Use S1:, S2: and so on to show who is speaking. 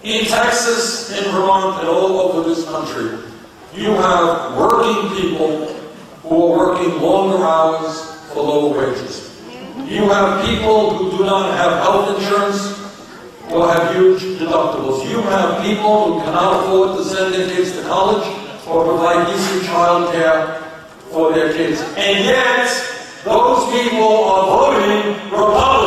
S1: In Texas, in Vermont, and all over this country, you have working people who are working longer hours for lower wages. You have people who do not have health insurance or have huge deductibles. You have people who cannot afford to send their kids to college or provide decent child care for their kids. And yet, those people are voting Republican.